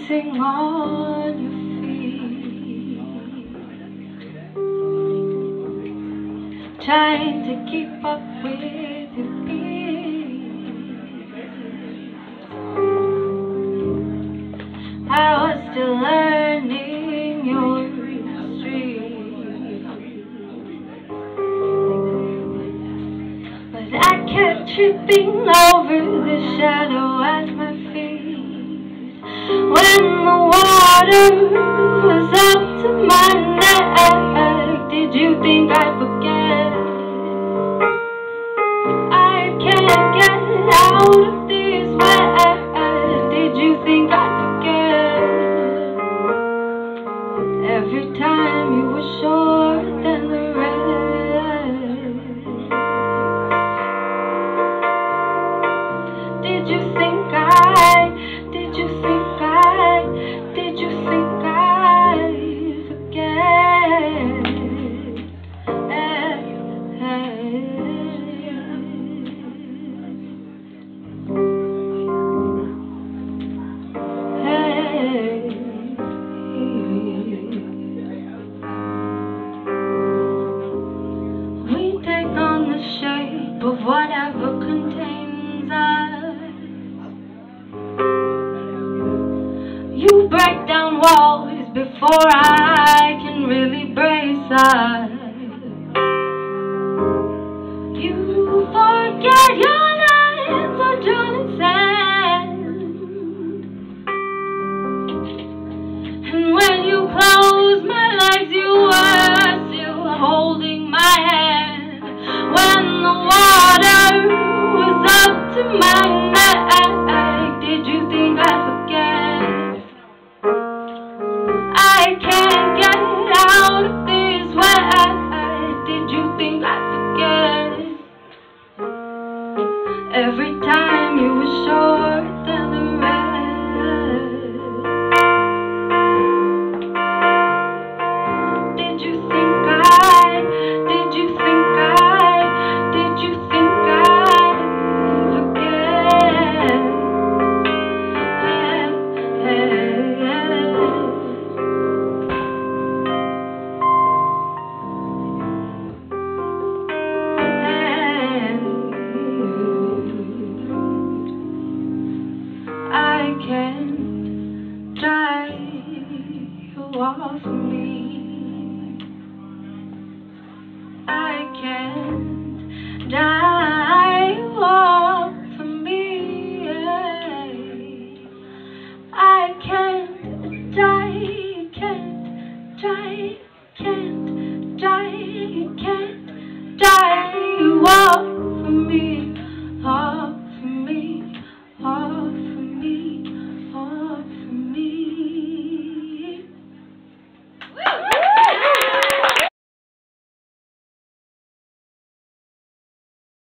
dancing on your feet, trying to keep up with your beat. I was still learning your street, but I kept tripping over the shadow at my feet. When the water was up to my neck, did you think I'd forget? I can't get out of this wet. Did you think I'd forget? Every time you were shorter than the rest. Did you think I'd forget? We take on the shape of whatever contains us. You break down walls before I can really brace us. You forget your lines are drawn in sand, and when you close my legs, you were still holding my hand. When the water was up to my neck, did you think I'd forget? I can't get out of this wet. Did you think I'd forget? Every time you were short than the rest. Did you think I'd forget? I can't drive you off me. I can't die.